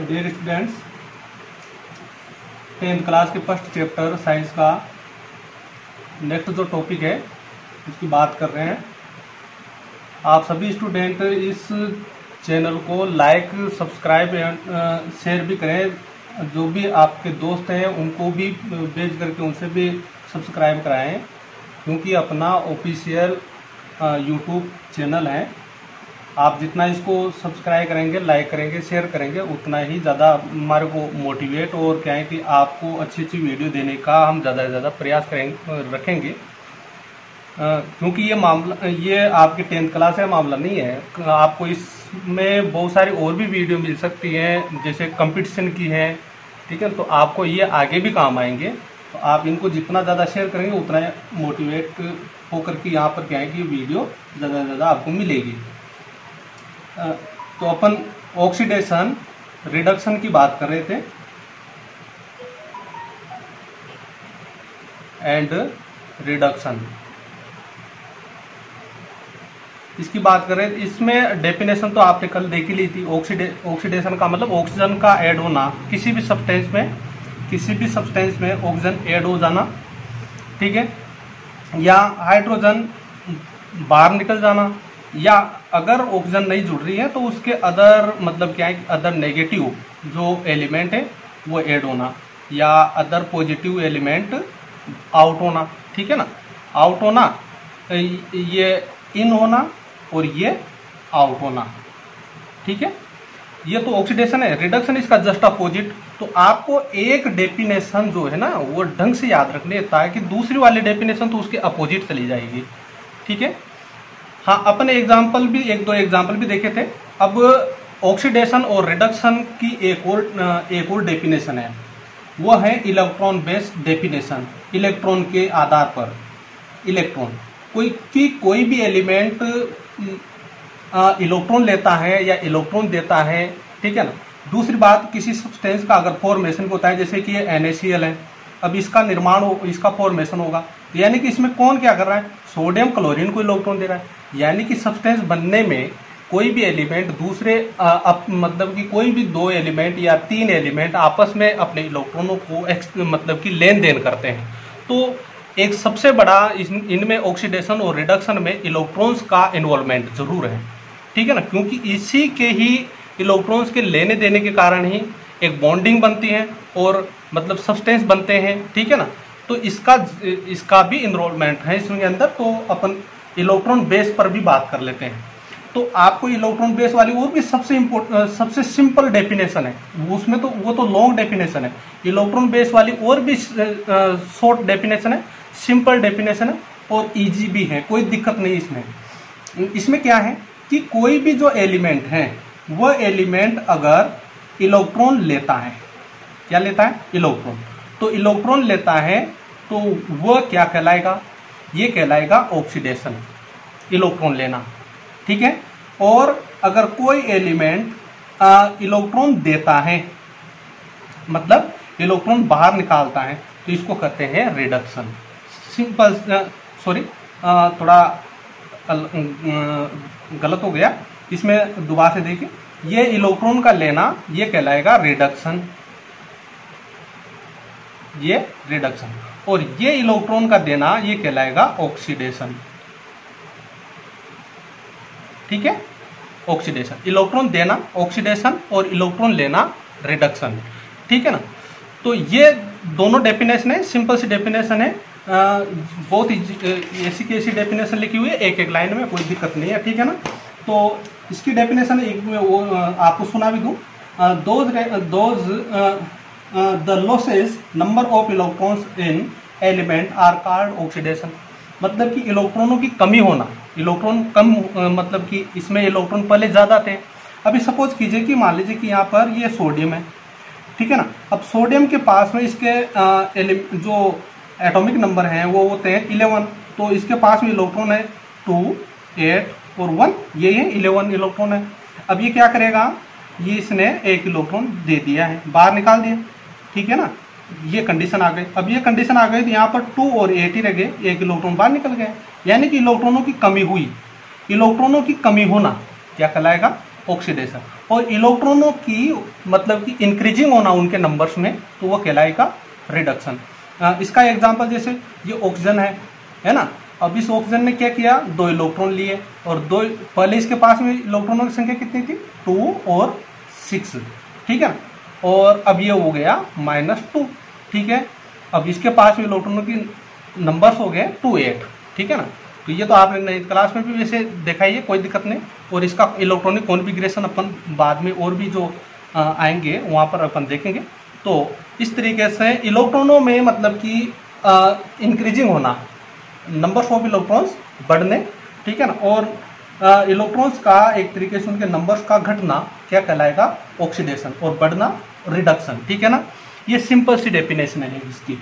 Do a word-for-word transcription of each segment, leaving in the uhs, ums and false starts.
Dear students, tenth class के first chapter science का next जो टॉपिक है उसकी बात कर रहे हैं। आप सभी स्टूडेंट इस चैनल को लाइक, सब्सक्राइब एंड शेयर भी करें। जो भी आपके दोस्त हैं उनको भी भेज करके उनसे भी सब्सक्राइब कराएं, क्योंकि अपना ऑफिशियल यूट्यूब चैनल है। आप जितना इसको सब्सक्राइब करेंगे, लाइक करेंगे, शेयर करेंगे, उतना ही ज़्यादा हमारे को मोटिवेट और क्या है कि आपको अच्छी अच्छी वीडियो देने का हम ज़्यादा से ज़्यादा प्रयास करेंगे रखेंगे। क्योंकि ये मामला ये आपकी टेंथ क्लास का मामला नहीं है। आपको इसमें बहुत सारी और भी वीडियो मिल सकती हैं, जैसे कंपटीशन की है, ठीक है। तो आपको ये आगे भी काम आएंगे। तो आप इनको जितना ज़्यादा शेयर करेंगे उतना मोटिवेट होकर के यहाँ पर क्या है कि वीडियो ज़्यादा से ज़्यादा आपको मिलेगी। तो अपन ऑक्सीडेशन रिडक्शन की बात कर रहे थे एंड रिडक्शन, इसकी बात करें। इसमें डेफिनेशन तो आपने कल देख ही ली थी। ऑक्सीडे ऑक्सीडेशन का मतलब ऑक्सीजन का ऐड होना, किसी भी सब्सटेंस में किसी भी सब्सटेंस में ऑक्सीजन ऐड हो जाना, ठीक है, या हाइड्रोजन बाहर निकल जाना, या अगर ऑक्सीजन नहीं जुड़ रही है तो उसके अदर मतलब क्या है, अदर नेगेटिव जो एलिमेंट है वो ऐड होना, या अदर पॉजिटिव एलिमेंट आउट होना, ठीक है ना। आउट होना, ये इन होना और ये आउट होना, ठीक है। ये तो ऑक्सीडेशन है। रिडक्शन इसका जस्ट अपोजिट। तो आपको एक डेफिनेशन जो है ना वो ढंग से याद रखनी है, ताकि दूसरी वाली डेफिनेशन तो उसके अपोजिट चली जाएगी, ठीक है। हाँ, अपन एग्जाम्पल भी एक दो एग्जाम्पल भी देखे थे। अब ऑक्सीडेशन और रिडक्शन की एक और एक और डेफिनेशन है, वो है इलेक्ट्रॉन बेस्ड डेफिनेशन। इलेक्ट्रॉन के आधार पर इलेक्ट्रॉन कोई की कोई भी एलिमेंट इलेक्ट्रॉन लेता है या इलेक्ट्रॉन देता है, ठीक है ना। दूसरी बात, किसी सब्सटेंस का अगर फॉर्मेशन होता है, जैसे कि ये एन ए सी एल है, अब इसका निर्माण हो, इसका फॉर्मेशन होगा, यानी कि इसमें कौन क्या कर रहा है, सोडियम क्लोरीन को इलेक्ट्रॉन दे रहा है। यानी कि सब्सटेंस बनने में कोई भी एलिमेंट दूसरे आ, अप, मतलब कि कोई भी दो एलिमेंट या तीन एलिमेंट आपस में अपने इलेक्ट्रॉनों को मतलब कि लेन देन करते हैं। तो एक सबसे बड़ा इनमें ऑक्सीडेशन और रिडक्शन में इलेक्ट्रॉन्स का इन्वॉल्वमेंट जरूर है, ठीक है ना, क्योंकि इसी के ही इलेक्ट्रॉन्स के लेने देने के कारण ही एक बॉन्डिंग बनती है और मतलब सब्सटेंस बनते हैं, ठीक है ना। तो इसका इसका भी इन्वॉल्वमेंट है इसके अंदर। तो अपन इलेक्ट्रॉन बेस पर भी बात कर लेते हैं। तो आपको इलेक्ट्रॉन बेस वाली और भी सबसे इम्पोर्टेंट सबसे सिंपल डेफिनेशन है, उसमें तो वो तो लॉन्ग डेफिनेशन है। इलेक्ट्रॉन बेस वाली और भी शॉर्ट डेफिनेशन है, सिंपल डेफिनेशन है और इजी भी है, कोई दिक्कत नहीं इसमें। इसमें क्या है कि कोई भी जो एलिमेंट है वह एलिमेंट अगर इलेक्ट्रॉन लेता है, क्या लेता है, इलेक्ट्रॉन, तो इलेक्ट्रॉन लेता है तो वह क्या कहलाएगा, ये कहलाएगा ऑक्सीडेशन, इलेक्ट्रॉन लेना, ठीक है। और अगर कोई एलिमेंट इलेक्ट्रॉन देता है, मतलब इलेक्ट्रॉन बाहर निकालता है, तो इसको कहते हैं रिडक्शन। सिंपल, सॉरी थोड़ा गलत हो गया, इसमें दोबारा से देखिए, ये इलेक्ट्रॉन का लेना ये कहलाएगा रिडक्शन, ये रिडक्शन, और ये इलेक्ट्रॉन का देना ये कहलाएगा ऑक्सीडेशन, ठीक है। ऑक्सीडेशन, इलेक्ट्रॉन देना ऑक्सीडेशन और इलेक्ट्रॉन लेना रिडक्शन, ठीक है ना। तो ये दोनों डेफिनेशन है, सिंपल सी डेफिनेशन है, बहुत ऐसी की ऐसी डेफिनेशन लिखी हुई है एक एक लाइन में, कोई दिक्कत नहीं है, ठीक है ना। तो इसकी डेफिनेशन एक में वो आपको सुना भी दूं। Those those the losses number of electrons in element are called oxidation. मतलब कि इलेक्ट्रॉनों की कमी होना, इलेक्ट्रॉन कम मतलब कि इसमें इलेक्ट्रॉन पहले ज़्यादा थे। अभी सपोज कीजिए कि मान लीजिए कि यहाँ पर ये सोडियम है, ठीक है ना। अब सोडियम के पास में इसके आ, जो एटॉमिक नंबर हैं वो होते हैं इलेवन, तो इसके पास में इलेक्ट्रॉन है टू, एट और वन, ये है इलेवन इलेक्ट्रॉन है। अब ये क्या करेगा, ये इसने एक इलेक्ट्रॉन दे दिया है, बाहर निकाल दिया, ठीक है ना। ये कंडीशन आ गई। अब ये कंडीशन आ गई तो यहाँ पर टू और एट ही रह गए, एक इलेक्ट्रॉन बाहर निकल गए, यानी कि इलेक्ट्रॉनों की कमी हुई। इलेक्ट्रॉनों की कमी होना क्या कहलाएगा, ऑक्सीडेशन, और इलेक्ट्रॉनों की मतलब कि इंक्रीजिंग होना उनके नंबर्स में, तो वो कहलाएगा रिडक्शन। इसका एग्जांपल जैसे ये ऑक्सीजन है है ना, अब इस ऑक्सीजन ने क्या किया, दो इलेक्ट्रॉन लिए, और दो पहले इसके पास में इलेक्ट्रॉनों की संख्या कितनी थी, टू और सिक्स, ठीक है, और अब ये हो गया माइनस टू, ठीक है, अब इसके पास में इलेक्ट्रॉनों की नंबर्स हो गए टू एट, ठीक है ना। तो ये तो आपने नहीं क्लास में भी वैसे देखा ही है, कोई दिक्कत नहीं, और इसका इलेक्ट्रॉनिक कॉन्फ़िगरेशन अपन बाद में और भी जो आएंगे वहाँ पर अपन देखेंगे। तो इस तरीके से इलेक्ट्रॉनों में मतलब कि इंक्रीजिंग होना, नंबर्स ऑफ इलेक्ट्रॉन्स बढ़ने, ठीक है ना, और इलेक्ट्रॉन्स का एक तरीके से उनके नंबर्स का घटना क्या कहलाएगा, ऑक्सीडेशन, और बढ़ना रिडक्शन, ठीक है ना। ये सिंपल सी डेफिनेशन है इसकी।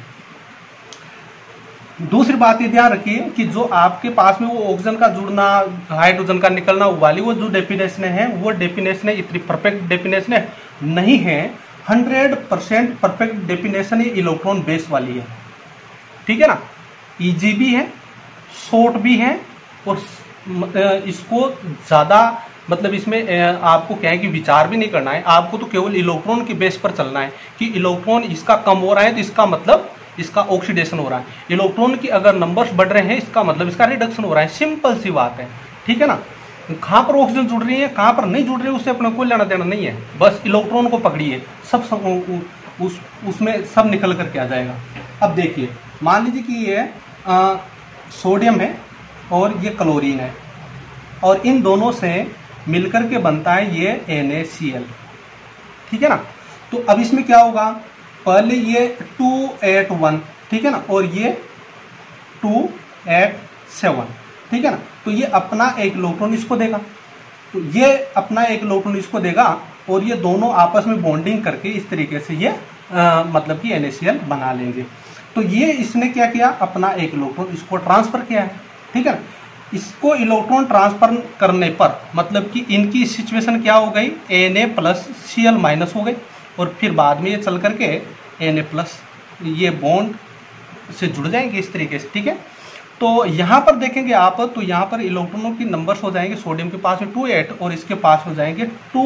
दूसरी बात ये ध्यान रखिए कि जो आपके पास में वो ऑक्सीजन का जुड़ना, हाइड्रोजन का निकलना वाली वो जो डेफिनेशन है, वो डेफिनेशन इतनी परफेक्ट डेफिनेशन नहीं है, हंड्रेड परसेंट परफेक्ट डेफिनेशन ये इलेक्ट्रॉन बेस वाली है, ठीक है ना। इजी भी है, शॉर्ट भी है, और इसको ज़्यादा मतलब इसमें आपको क्या है कि विचार भी नहीं करना है, आपको तो केवल इलेक्ट्रॉन के बेस पर चलना है कि इलेक्ट्रॉन इसका कम हो रहा है तो इसका मतलब इसका ऑक्सीडेशन हो रहा है, इलेक्ट्रॉन की अगर नंबर्स बढ़ रहे हैं इसका मतलब इसका रिडक्शन हो रहा है, सिंपल सी बात है, ठीक है ना। कहाँ पर ऑक्सीजन जुड़ रही है, कहाँ पर नहीं जुड़ रही है, उससे अपने कोई लेना देना नहीं है, बस इलेक्ट्रॉन को पकड़िए, सब, सब उस उसमें सब निकल करके आ जाएगा। अब देखिए, मान लीजिए कि ये आ, सोडियम है और ये क्लोरीन है, और इन दोनों से मिलकर के बनता है ये एन ए सी एल, ठीक है ना। तो अब इसमें क्या होगा, पहले ये टू एट वन, ठीक है ना, और ये टू एट सेवन, ठीक है ना। तो ये अपना एक इलेक्ट्रॉन इसको देगा, तो ये अपना एक इलेक्ट्रॉन इसको देगा, और ये दोनों आपस में बॉन्डिंग करके इस तरीके से ये आ, मतलब कि एन ए सी एल बना लेंगे। तो ये इसने क्या किया, अपना एक इलेक्ट्रॉन इसको ट्रांसफर किया है, ठीक है ना। इसको इलेक्ट्रॉन ट्रांसफर करने पर मतलब कि इनकी सिचुएशन क्या हो गई, N A plus C L minus हो गई, और फिर बाद में ये चल करके एन ए प्लस ये बॉन्ड से जुड़ जाएंगे इस तरीके से, ठीक है। तो यहाँ पर देखेंगे आप, तो यहाँ पर इलेक्ट्रॉनों की नंबर्स हो जाएंगे, सोडियम के पास में टू एट और इसके पास हो जाएंगे टू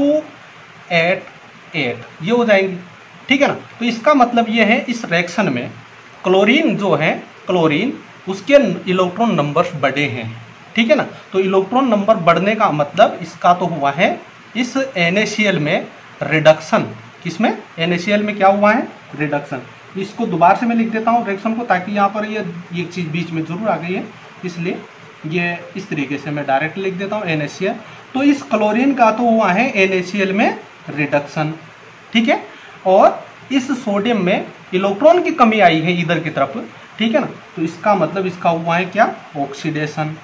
एट एट, ये हो जाएंगे, ठीक है ना। तो इसका मतलब ये है इस रिएक्शन में क्लोरीन जो है, क्लोरीन उसके इलेक्ट्रॉन नंबर्स बढ़े हैं, ठीक है ना। तो इलेक्ट्रॉन नंबर बढ़ने का मतलब इसका तो हुआ है इस एन ए सी एल में रिडक्शन, किसमें, एन ए सी एल में क्या हुआ है, रिडक्शन। इसको दोबारा से मैं लिख देता हूँ रिएक्शन को, ताकि यहाँ पर ये एक चीज़ बीच में जरूर आ गई है, इसलिए ये इस तरीके से मैं डायरेक्ट लिख देता हूँ एन ए सी एल। तो इस क्लोरीन का तो हुआ है एन ए सी एल में रिडक्शन, ठीक है, और इस सोडियम में इलेक्ट्रॉन की कमी आई है इधर की तरफ, ठीक है ना। तो इसका मतलब इसका हुआ है क्या, ऑक्सीडेशन,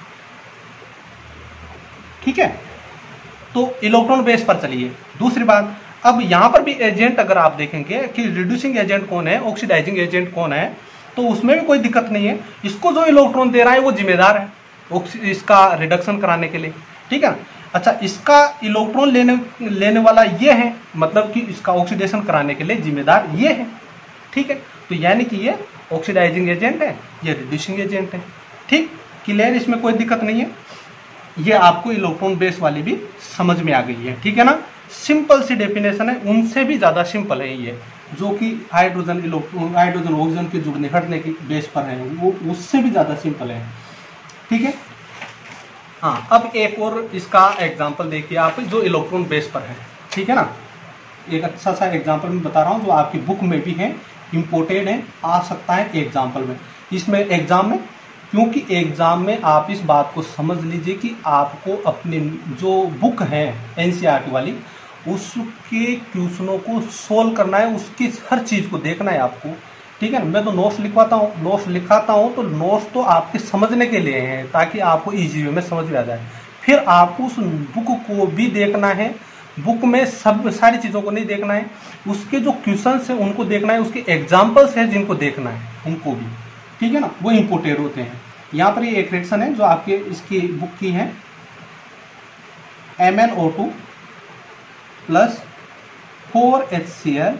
ठीक है। तो इलेक्ट्रॉन बेस पर चलिए। दूसरी बात, अब यहाँ पर भी एजेंट अगर आप देखेंगे कि रिड्यूसिंग एजेंट कौन है, ऑक्सीडाइजिंग एजेंट कौन है, तो उसमें भी कोई दिक्कत नहीं है, इसको जो इलेक्ट्रॉन दे रहा है वो जिम्मेदार है इसका रिडक्शन कराने के लिए, ठीक है ना। अच्छा, इसका इलेक्ट्रॉन लेने लेने वाला ये है, मतलब कि इसका ऑक्सीडेशन कराने के लिए जिम्मेदार ये है, ठीक है। तो यानी कि ये ऑक्सीडाइजिंग एजेंट है, ये रिड्यूसिंग एजेंट है, ठीक, क्लियर, इसमें कोई दिक्कत नहीं है। ये आपको इलेक्ट्रॉन बेस वाली भी समझ में आ गई है, ठीक है ना। सिंपल सी डेफिनेशन है, उनसे भी ज़्यादा सिंपल है ये, जो कि हाइड्रोजन इलेक्ट्रॉन हाइड्रोजन ऑक्सीजन के जुड़ने हटने की बेस पर है, वो उससे भी ज़्यादा सिंपल है, ठीक है। हाँ, अब एक और इसका एग्जांपल देखिए आप, जो इलेक्ट्रॉन बेस पर है, ठीक है ना। एक अच्छा सा एग्जांपल मैं बता रहा हूँ जो आपकी बुक में भी है, इम्पोर्टेड है, आ सकता है एग्जाम्पल में, इसमें एग्जाम में, क्योंकि एग्जाम में आप इस बात को समझ लीजिए कि आपको अपने जो बुक है N C E R T वाली, उसके क्वेश्चनों को सोल्व करना है, उसकी हर चीज़ को देखना है आपको, ठीक है ना। मैं तो नोट्स लिखवाता हूँ, नोट्स लिखाता हूँ, तो नोट्स तो आपके समझने के लिए हैं, ताकि आपको इजी वे में समझ में आ जाए। फिर आपको उस बुक को भी देखना है, बुक में सब सारी चीज़ों को नहीं देखना है, उसके जो क्वेश्चंस हैं उनको देखना है, उसके एग्जाम्पल्स हैं जिनको देखना है उनको भी, ठीक है ना, वो इम्पोर्टेंट होते हैं। यहाँ पर ये एक रिएक्शन है जो आपके इसकी बुक की है, M N O two plus four H C L,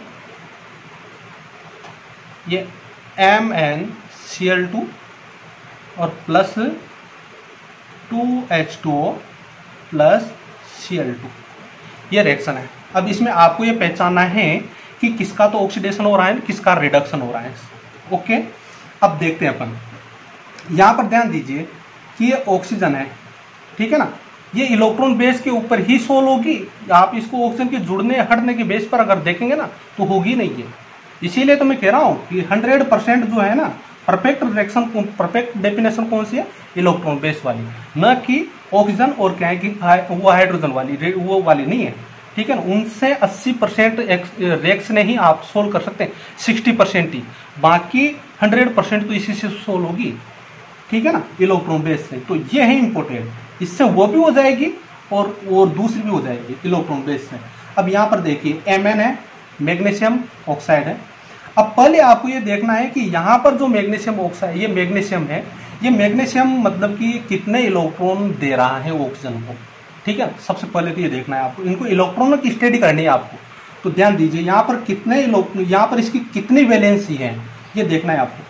ये M N C L two और plus two H two O plus C L two. ये रिएक्शन है। अब इसमें आपको ये पहचानना है कि किसका तो ऑक्सीडेशन हो रहा है, किसका रिडक्शन हो रहा है। ओके, अब देखते हैं अपन। यहाँ पर ध्यान दीजिए कि ये ऑक्सीजन है, ठीक है ना, ये इलेक्ट्रॉन बेस के ऊपर ही सोल होगी। आप इसको ऑक्सीजन के जुड़ने हटने के बेस पर अगर देखेंगे ना तो होगी नहीं है। इसीलिए तो मैं कह रहा हूँ कि हंड्रेड परसेंट जो है ना परफेक्ट रिएक्शन, परफेक्ट डेफिनेशन कौन सी है, इलेक्ट्रॉन बेस वाली, न कि ऑक्सीजन और क्या है कि वो हाइड्रोजन वाली, वो वाली नहीं है, ठीक है ना। उनसे अस्सी परसेंट रिएक्शन ही आप सोल्व कर सकते हैं, सिक्सटी परसेंट ही, बाकी हंड्रेड परसेंट तो इसी से सोल्व होगी, ठीक है ना, इलेक्ट्रॉन बेस से। तो ये है इंपॉर्टेंट, इससे वो भी हो जाएगी और और दूसरी भी हो जाएगी इलेक्ट्रॉन बेस से। अब यहाँ पर देखिए एम एन है, मैग्नीशियम ऑक्साइड है। अब पहले आपको ये देखना है कि यहाँ पर जो मैग्नीशियम ऑक्साइड, ये मैग्नीशियम है, ये मैग्नीशियम मतलब कि कितने इलेक्ट्रॉन दे रहा है ऑक्सीजन को, ठीक है। सबसे पहले तो ये देखना है आपको, इनको इलेक्ट्रॉनों की स्टडी करनी है आपको। तो ध्यान दीजिए यहाँ पर कितने इलेक्ट्रॉन, यहाँ पर इसकी कितनी वैलेंसी है ये देखना है आपको।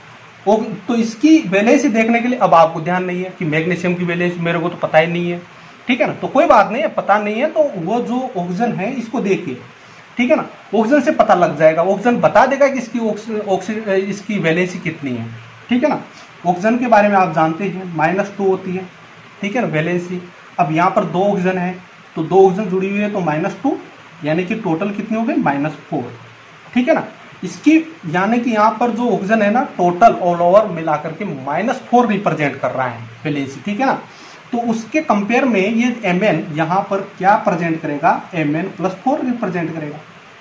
तो इसकी वैलेंसी देखने के लिए अब आपको ध्यान नहीं है कि मैग्नीशियम की वैलेंसी मेरे को तो पता ही नहीं है, ठीक है ना। तो कोई बात नहीं है, पता नहीं है तो वो जो ऑक्सीजन है इसको देखिए, ठीक है ना, ऑक्सीजन से पता लग जाएगा, ऑक्सीजन बता देगा कि इसकी ऑक्सीजन इसकी वैलेंसी कितनी है, ठीक है ना। ऑक्सीजन के बारे में आप जानते हैं माइनस टू होती है, ठीक है ना, वैलेंसी। अब यहाँ पर दो ऑक्सीजन है तो दो ऑक्सीजन जुड़ी हुई है तो माइनस टू, यानी कि टोटल कितनी हो गई, माइनस फोर, ठीक है ना। इसकी यानी कि यहाँ पर जो ऑक्सीजन है ना टोटल ऑल ओवर मिला करके माइनस फोर रिप्रेजेंट कर रहा है वैलेंसी, ठीक है ना। तो उसके कंपेयर में ये एम एन यहाँ पर क्या प्रेजेंट करेगा, M N plus four represent करेगा।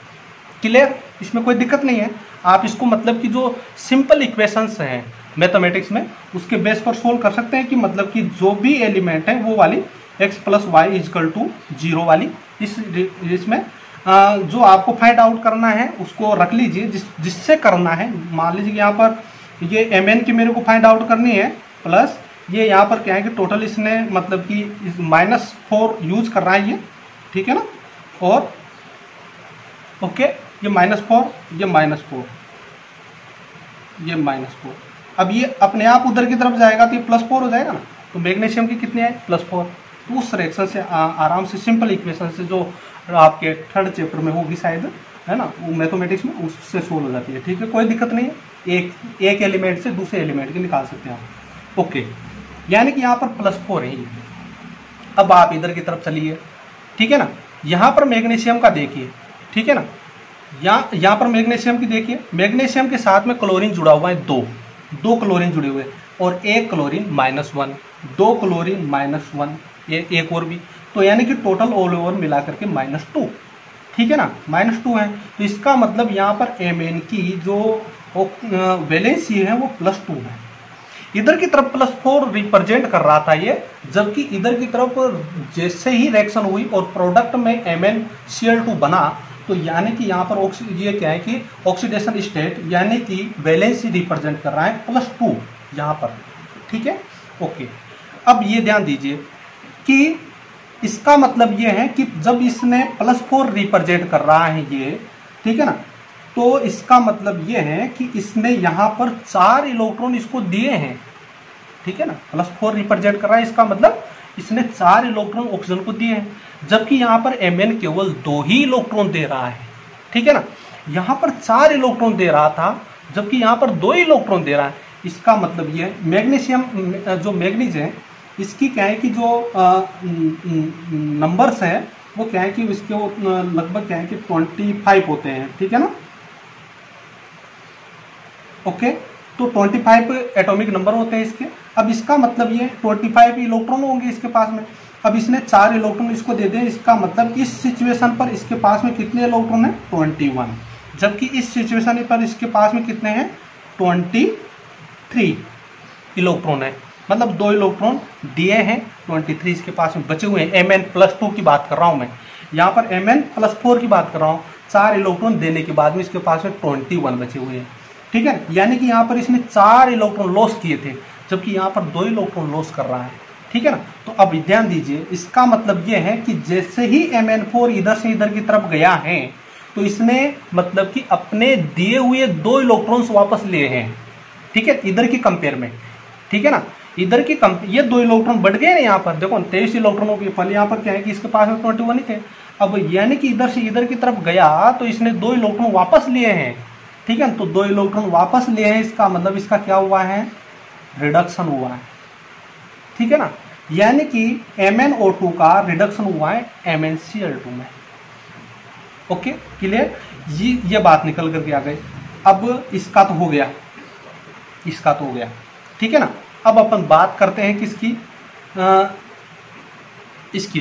क्लियर, इसमें कोई दिक्कत नहीं है। आप इसको मतलब कि जो सिंपल इक्वेशंस हैं मैथमेटिक्स में उसके बेस पर सोल्व कर सकते हैं कि मतलब कि जो भी एलिमेंट है वो वाली x plus Y is equal to zero वाली, इस इसमें जो आपको फाइंड आउट करना है उसको रख लीजिए, जिस जिससे करना है। मान लीजिए यहाँ पर ये एम एन की मेरे को फाइंड आउट करनी है, प्लस ये यहाँ पर क्या है कि टोटल इसने मतलब कि माइनस फोर यूज कर रहा है ये, ठीक है ना, और ओके ये माइनस फोर, ये माइनस फोर, ये माइनस फोर। अब ये अपने आप उधर की तरफ जाएगा तो ये प्लस फोर हो जाएगा ना। तो मैग्नीशियम की कितनी है, प्लस फोर। तो उस रिएक्शन से आ, आराम से सिंपल इक्वेशन से जो आपके थर्ड चैप्टर में होगी शायद, है ना, वो मैथमेटिक्स में, उससे सोल्व हो जाती है, ठीक है, कोई दिक्कत नहीं है। एक एक एलिमेंट से दूसरे एलिमेंट की निकाल सकते हैं आप। ओके, यानी कि यहाँ पर प्लस फोर है। अब आप इधर की तरफ चलिए, ठीक है ना, यहाँ पर मैग्नीशियम का देखिए, ठीक है ना, यहाँ यहाँ पर मैग्नीशियम की देखिए, मैग्नीशियम के साथ में क्लोरीन जुड़ा हुआ है, दो दो क्लोरीन जुड़े हुए और एक क्लोरीन माइनस वन, दो क्लोरीन माइनस वन, ये एक और भी, तो यानी कि टोटल ऑल ओवर मिला करके माइनस टू, ठीक है ना, माइनस टू है। तो इसका मतलब यहाँ पर एम एन की जो वैलेंसी है वो प्लस टू है। इधर की तरफ प्लस फोर रिप्रेजेंट कर रहा था ये, जबकि इधर की तरफ जैसे ही रिएक्शन हुई और प्रोडक्ट में M N C L two बना, तो यानी कि यहाँ पर ऑक्सी ये क्या है कि ऑक्सीडेशन स्टेट यानी कि वैलेंसी रिप्रेजेंट कर रहा है प्लस टू यहाँ पर, ठीक है। ओके, अब ये ध्यान दीजिए कि इसका मतलब ये है कि जब इसने प्लस फोर रिप्रेजेंट कर रहा है ये, ठीक है ना, तो इसका मतलब ये है कि इसने यहाँ पर चार इलेक्ट्रॉन इसको दिए हैं, ठीक है ना, प्लस फोर रिप्रेजेंट कर रहा है, इसका मतलब इसने चार इलेक्ट्रॉन ऑक्सीजन को दिए हैं, जबकि यहाँ पर एम एन केवल दो ही इलेक्ट्रॉन दे रहा है, ठीक है ना। यहाँ पर चार इलेक्ट्रॉन दे रहा था जबकि यहाँ पर दो इलेक्ट्रॉन दे रहा है। इसका मतलब ये मैग्नीशियम जो मैग्नीज है इसकी क्या है कि जो नंबर्स हैं वो क्या है कि इसके लगभग क्या है कि ट्वेंटी फाइव होते हैं, ठीक है ना। ओके, तो ट्वेंटी फाइव एटॉमिक नंबर होते हैं इसके। अब इसका मतलब ये ट्वेंटी फाइव इलेक्ट्रॉन होंगे इसके पास में। अब इसने चार इलेक्ट्रॉन इसको दे दिए, इसका मतलब इस सिचुएशन पर इसके पास में कितने इलेक्ट्रॉन है, ट्वेंटी वन, जबकि इस सिचुएशन पर इसके पास में कितने हैं, ट्वेंटी थ्री इलेक्ट्रॉन है। मतलब दो इलेक्ट्रॉन दिए हैं, ट्वेंटी थ्री इसके पास में बचे हुए हैं। एम एन प्लस टू की बात कर रहा हूँ मैं, यहाँ पर एम एन प्लस फोर की बात कर रहा हूँ। चार इलेक्ट्रॉन देने के बाद में इसके पास में ट्वेंटी वन बचे हुए हैं, ठीक है। यानी कि यहाँ पर इसने चार इलेक्ट्रॉन लॉस किए थे, जबकि यहाँ पर दो इलेक्ट्रॉन लॉस कर रहा है, ठीक है ना। तो अब ध्यान दीजिए, इसका मतलब ये है कि जैसे ही एम एन फोर इधर से इधर की तरफ गया है तो इसने मतलब कि अपने दिए हुए दो इलेक्ट्रॉन्स वापस लिए हैं, ठीक है, इधर की कंपेयर में, ठीक है ना। इधर की कंप ये दो इलेक्ट्रॉन बढ़ गए ना, यहाँ पर देखो तेईस इलेक्ट्रॉनों की फल, यहाँ पर क्या है कि इसके पास में ट्वेंटी वन ही थे। अब यानी कि इधर से इधर की तरफ गया तो इसने दो इलेक्ट्रॉन वापस लिए हैं, ठीक है। तो दो इलेक्ट्रॉन वापस लिए हैं, इसका मतलब इसका क्या हुआ है, रिडक्शन हुआ है, ठीक है ना। यानी कि एम एन ओ टू का रिडक्शन हुआ है M N C L two में। ओके, क्लियर, ये ये बात निकल करके आ गई। अब इसका तो हो गया, इसका तो हो गया, ठीक है ना। अब अपन बात करते हैं किसकी, आ, इसकी,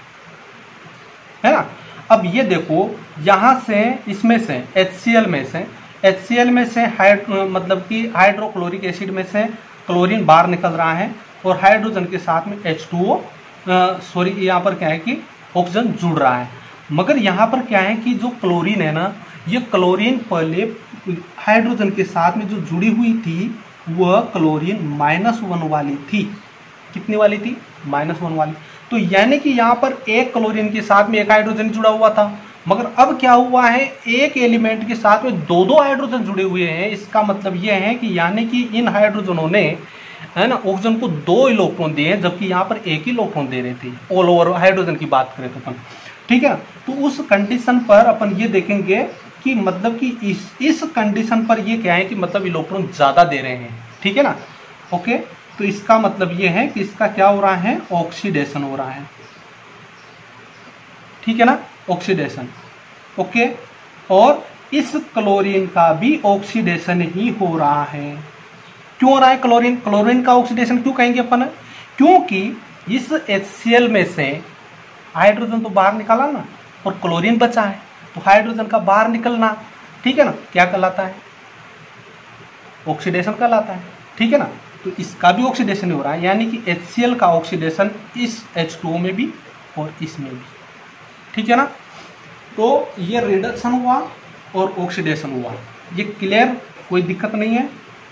है ना। अब ये देखो यहां से, इसमें से एच सी एल में से एच सी एल में से हाइड मतलब कि हाइड्रोक्लोरिक एसिड में से क्लोरीन बाहर निकल रहा है और हाइड्रोजन के साथ में एच टू ओ, सॉरी यहाँ पर क्या है कि ऑक्सीजन जुड़ रहा है। मगर यहाँ पर क्या है कि जो क्लोरीन है ना, ये क्लोरीन पहले हाइड्रोजन के साथ में जो जुड़ी हुई थी वह क्लोरीन माइनस वन वाली थी। कितनी वाली थी, माइनस वन वाली। तो यानी कि यहाँ पर एक क्लोरीन के साथ में एक हाइड्रोजन जुड़ा हुआ था, मगर अब क्या हुआ है, एक एलिमेंट के साथ में दो दो हाइड्रोजन जुड़े हुए हैं। इसका मतलब यह है कि यानी कि इन हाइड्रोजनों ने, है ना, ऑक्सीजन को दो इलेक्ट्रॉन दिए हैं, जबकि यहाँ पर एक ही इलेक्ट्रॉन दे रहे थे। ऑल ओवर हाइड्रोजन की बात करें तो अपन, ठीक है। तो उस कंडीशन पर अपन ये देखेंगे कि मतलब कि इस इस कंडीशन पर ये क्या है कि मतलब इलेक्ट्रॉन ज्यादा दे रहे हैं, ठीक है ना। ओके, तो इसका मतलब ये है कि इसका क्या हो रहा है, ऑक्सीडेशन हो रहा है, ठीक है ना, ऑक्सीडेशन। ओके, और इस क्लोरीन का भी ऑक्सीडेशन ही हो रहा है। क्यों हो रहा है क्लोरीन, क्लोरीन का ऑक्सीडेशन क्यों कहेंगे अपन, क्योंकि इस एच सी एल में से हाइड्रोजन तो बाहर निकाला ना और क्लोरीन बचा है, तो हाइड्रोजन का बाहर निकलना, ठीक है ना, क्या कहलाता है, ऑक्सीडेशन कहलाता है, ठीक है ना। तो इसका भी ऑक्सीडेशन हो रहा है, यानी कि एच सी एल का ऑक्सीडेशन इस एच टू ओ में भी और इसमें भी, ठीक है ना। तो ये रिडक्शन हुआ और ऑक्सीडेशन हुआ, ये क्लियर, कोई दिक्कत नहीं है।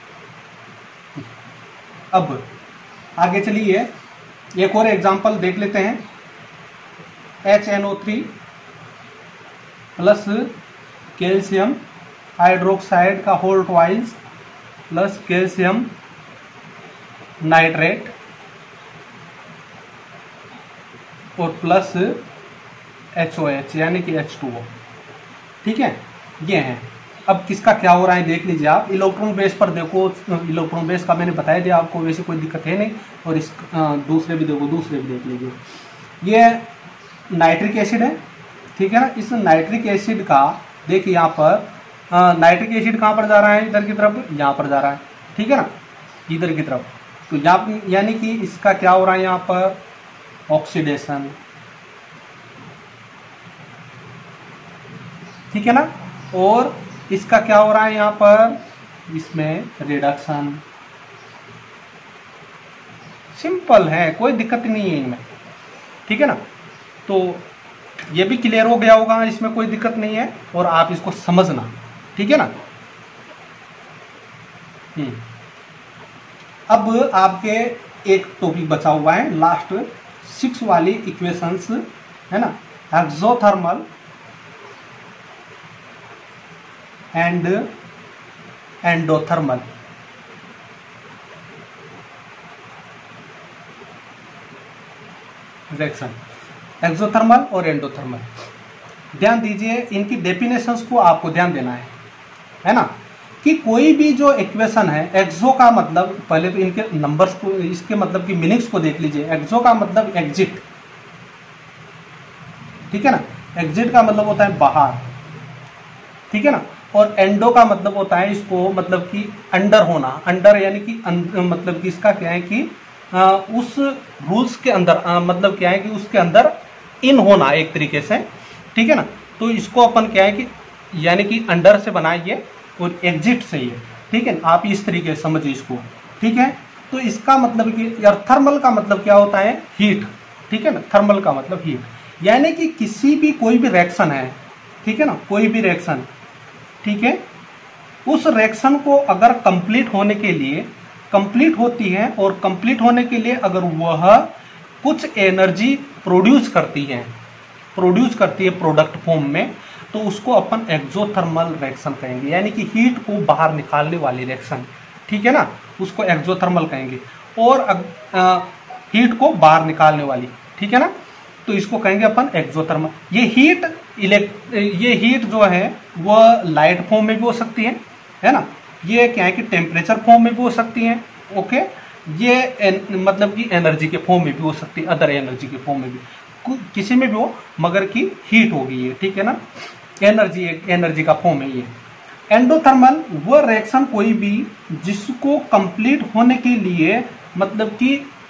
अब आगे चलिए एक और एग्जांपल देख लेते हैं। H N O three plus calcium hydroxide का whole twice plus calcium nitrate और प्लस एच ओ एच यानी कि एच टू ओ, ठीक है, ये है। अब किसका क्या हो रहा है देख लीजिए आप। इलेक्ट्रॉन बेस पर देखो, इलेक्ट्रॉन बेस का मैंने बताया दिया आपको, वैसे कोई दिक्कत है नहीं। और इस दूसरे भी देखो, दूसरे भी देख लीजिए। ये नाइट्रिक एसिड है, ठीक है ना। इस नाइट्रिक एसिड का देखिए यहाँ पर नाइट्रिक एसिड कहाँ पर जा रहा है, इधर की तरफ, यहाँ पर जा रहा है, ठीक है ना, इधर की तरफ। तो यहाँ यानी कि इसका क्या हो रहा है यहाँ पर, ऑक्सीडेशन, ठीक है ना। और इसका क्या हो रहा है यहाँ पर, इसमें रिडक्शन। सिंपल है, कोई दिक्कत नहीं है इनमें, ठीक है ना। तो ये भी क्लियर हो गया होगा, इसमें कोई दिक्कत नहीं है और आप इसको समझना, ठीक है ना। हम्म अब आपके एक टॉपिक बचा हुआ है लास्ट, सिक्स वाली इक्वेशंस, है ना, एक्सोथर्मल एंड एंडोथर्मल। रिएक्शन, एक्सोथर्मल और एंडोथर्मल। ध्यान दीजिए, इनकी डेफिनेशंस को आपको ध्यान देना है, है ना, कि कोई भी जो इक्वेशन है, एक्सो का मतलब, पहले तो इनके नंबर्स को, इसके मतलब की मीनिंग्स को देख लीजिए। एक्सो का मतलब एग्जिट, ठीक है ना, एग्जिट का मतलब होता है बाहर, ठीक है ना। और एंडो का मतलब होता है इसको, मतलब कि अंडर होना, अंडर यानी कि मतलब कि इसका क्या है कि आ, उस रूल्स के अंदर, आ, मतलब क्या है कि उसके अंदर इन होना एक तरीके से, ठीक है ना। तो इसको अपन क्या है कि यानी कि अंडर से बनाइए और एग्जिट से ही, ठीक है, आप इस तरीके से समझिए इसको, ठीक है। तो इसका मतलब कि यार थर्मल का मतलब क्या होता है, हीट, ठीक है ना। थर्मल का मतलब हीट, यानी कि किसी भी कोई भी रिएक्शन है, ठीक है ना, कोई भी रिएक्शन, ठीक है, उस रिएक्शन को अगर कंप्लीट होने के लिए, कंप्लीट होती है और कंप्लीट होने के लिए अगर वह कुछ एनर्जी प्रोड्यूस करती है, प्रोड्यूस करती है प्रोडक्ट फॉर्म में, तो उसको अपन एक्सोथर्मल रिएक्शन कहेंगे, यानी कि हीट को बाहर निकालने वाली रिएक्शन, ठीक है ना, उसको एक्सोथर्मल कहेंगे। और आ, हीट को बाहर निकालने वाली, ठीक है ना। तो इसको कहेंगे अपन एक्सोथर्मल। ये हीट इलेक्ट ये हीट जो है वह लाइट फॉर्म में भी हो सकती है है ना, ये क्या है कि टेम्परेचर फॉर्म में भी हो सकती है, ओके, ये एन, मतलब कि एनर्जी के फॉर्म में भी हो सकती है, अदर एनर्जी के फॉर्म में भी, किसी में भी हो, मगर की हीट होगी ये, ठीक है ना, एनर्जी एनर्जी का फॉर्म है ये। एंडोथर्मल वो रिएक्शन कोई भी जिसको कंप्लीट होने के लिए मतलब कि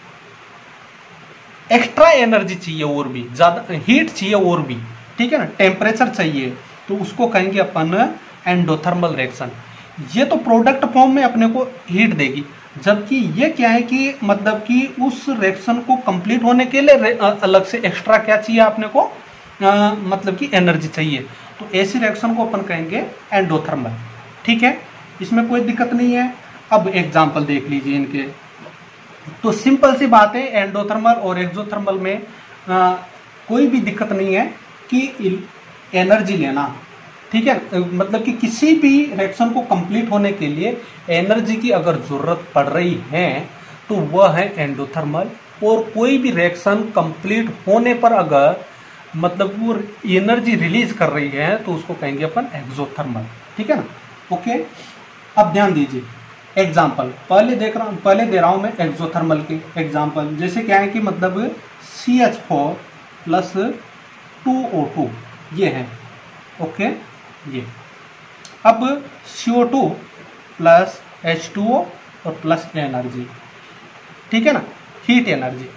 एक्स्ट्रा एनर्जी चाहिए और भी ज्यादा हीट चाहिए और भी, ठीक है ना, टेम्परेचर चाहिए, तो उसको कहेंगे अपन एंडोथर्मल रिएक्शन। ये तो प्रोडक्ट फॉर्म में अपने को हीट देगी, जबकि ये क्या है कि मतलब कि उस रिएक्शन को कंप्लीट होने के लिए अलग से एक्स्ट्रा क्या चाहिए अपने को, आ, मतलब कि एनर्जी चाहिए, तो ऐसी रिएक्शन को अपन कहेंगे एंडोथर्मल, ठीक है, इसमें कोई दिक्कत नहीं है। अब एग्जांपल देख लीजिए इनके, तो सिंपल सी बात है, एंडोथर्मल और एक्सोथर्मल में आ, कोई भी दिक्कत नहीं है कि एनर्जी लेना, ठीक है, मतलब कि किसी भी रिएक्शन को कंप्लीट होने के लिए एनर्जी की अगर जरूरत पड़ रही है तो वह है एंडोथर्मल, और कोई भी रिएक्शन कंप्लीट होने पर अगर मतलब वो एनर्जी रिलीज कर रही है तो उसको कहेंगे अपन एक्सोथर्मल, ठीक है ना, ओके। अब ध्यान दीजिए एग्जाम्पल, पहले देख रहा हूँ पहले दे रहा हूँ मैं एक्सोथर्मल के एग्जाम्पल, जैसे क्या है कि मतलब C H four plus two O two ये है, ओके, ये अब C O two plus H two O और प्लस एनर्जी, ठीक है ना, हीट एनर्जी,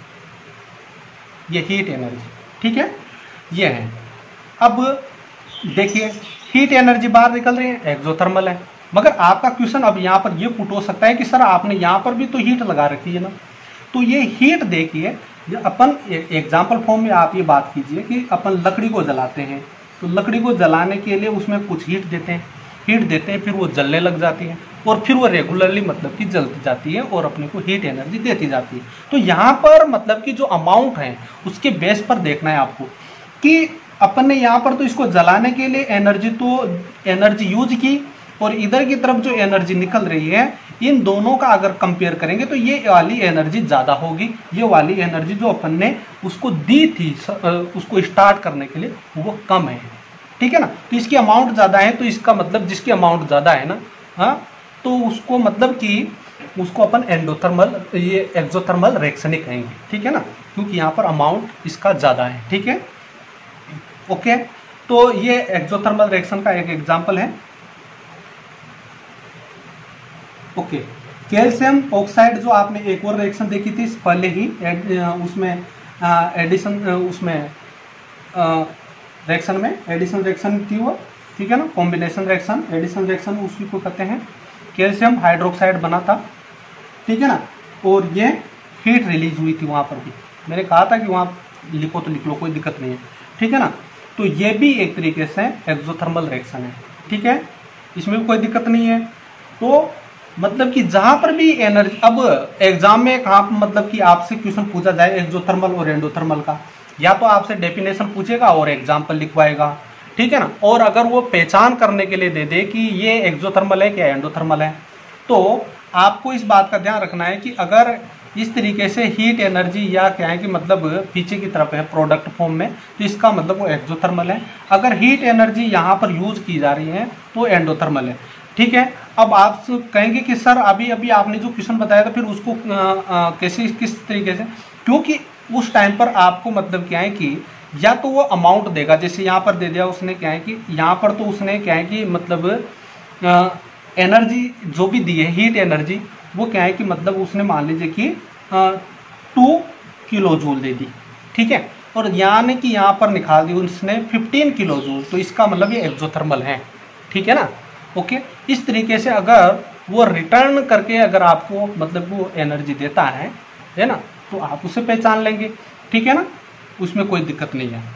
ये हीट एनर्जी, ठीक है, ये है। अब देखिए हीट एनर्जी बाहर निकल रही है, एक्सोथर्मल है, मगर आपका क्वेश्चन अब यहाँ पर ये पुट हो सकता है कि सर आपने यहाँ पर भी तो हीट लगा रखी है ना, तो ये हीट देखिए, अपन एग्जाम्पल फॉर्म में आप ये बात कीजिए कि अपन लकड़ी को जलाते हैं, तो लकड़ी को जलाने के लिए उसमें कुछ हीट देते हैं, हीट देते हैं, फिर वो जलने लग जाती है, और फिर वो रेगुलरली मतलब कि जलती जाती है और अपने को हीट एनर्जी देती जाती है। तो यहाँ पर मतलब कि जो अमाउंट है उसके बेस पर देखना है आपको कि अपन ने यहाँ पर तो इसको जलाने के लिए एनर्जी तो एनर्जी यूज की, और इधर की तरफ जो एनर्जी निकल रही है, इन दोनों का अगर कंपेयर करेंगे तो ये वाली एनर्जी ज़्यादा होगी, ये वाली एनर्जी जो अपन ने उसको दी थी उसको स्टार्ट करने के लिए वो कम है, ठीक है ना, तो इसकी अमाउंट ज़्यादा है, तो इसका मतलब जिसकी अमाउंट ज़्यादा है ना, हाँ, तो उसको मतलब कि उसको अपन एंडोथर्मल ये एक्सोथर्मल रिएक्शन ही कहेंगे, ठीक है ना, क्योंकि यहाँ पर अमाउंट इसका ज़्यादा है, ठीक है, ओके। तो ये एक्सोथर्मल रिएक्शन का एक एग्जांपल है, ओके। कैल्शियम ऑक्साइड जो आपने एक और रिएक्शन देखी थी पहले ही, उसमें एडिशन उसमें रिएक्शन में एडिशन रिएक्शन थी वो, ठीक है ना, कॉम्बिनेशन रिएक्शन, एडिशन रिएक्शन उसी को कहते हैं, कैल्शियम हाइड्रोक्साइड बना था, ठीक है ना, और ये हीट रिलीज हुई थी वहाँ पर भी, मैंने कहा था कि वहाँ लिखो तो लिख लो, कोई दिक्कत नहीं है, ठीक है ना, तो ये भी एक तरीके से एक्सोथर्मल रिएक्शन है, ठीक है, इसमें भी कोई दिक्कत नहीं है। तो मतलब कि जहां पर भी एनर्जी, अब एग्जाम में कहाँ मतलब कि आपसे क्वेश्चन पूछा जाए एक्सोथर्मल और एंडोथर्मल का, या तो आपसे डेफिनेशन पूछेगा और एग्जाम्पल लिखवाएगा, ठीक है ना, और अगर वो पहचान करने के लिए दे दे कि ये एक्सोथर्मल है क्या एंडोथर्मल है, तो आपको इस बात का ध्यान रखना है कि अगर इस तरीके से हीट एनर्जी या क्या है कि मतलब पीछे की तरफ है प्रोडक्ट फॉर्म में, तो इसका मतलब वो एक्सोथर्मल है, अगर हीट एनर्जी यहाँ पर यूज की जा रही है तो एंडोथर्मल है, ठीक है। अब आप कहेंगे कि सर अभी अभी आपने जो क्वेश्चन बताया था फिर उसको आ, आ, कैसे किस तरीके से, क्योंकि उस टाइम पर आपको मतलब क्या है कि या तो वो अमाउंट देगा, जैसे यहाँ पर दे दिया उसने क्या है कि यहाँ पर तो उसने क्या है कि मतलब एनर्जी जो भी दी है हीट एनर्जी, वो क्या है कि मतलब उसने मान लीजिए कि टू किलो जूल दे दी, ठीक है, और यानी कि यहाँ पर निकाल दी उसने फिफ्टीन किलो जूल, तो इसका मतलब ये एक्सोथर्मल है, ठीक है ना, ओके। इस तरीके से अगर वो रिटर्न करके अगर आपको मतलब वो एनर्जी देता है है ना, तो आप उसे पहचान लेंगे, ठीक है ना, उसमें कोई दिक्कत नहीं है।